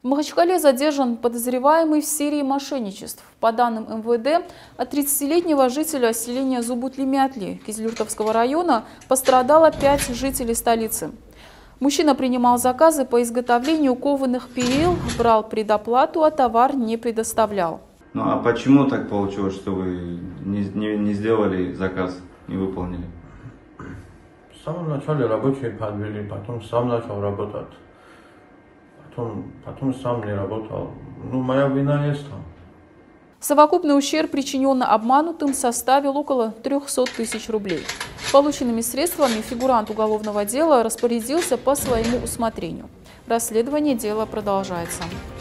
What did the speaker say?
В Махачкале задержан подозреваемый в серии мошенничеств. По данным МВД, от 30-летнего жителя селения Зубутли-Мятли Кизилюртовского района пострадало 5 жителей столицы. Мужчина принимал заказы по изготовлению кованых перил, брал предоплату, а товар не предоставлял. Ну а почему так получилось, что вы не сделали заказ, не выполнили? В самом начале рабочие подвели, потом сам начал работать. Потом сам не работал. Ну, моя вина есть там. Совокупный ущерб, причиненный обманутым, составил около 300 тысяч рублей. Полученными средствами фигурант уголовного дела распорядился по своему усмотрению. Расследование дела продолжается.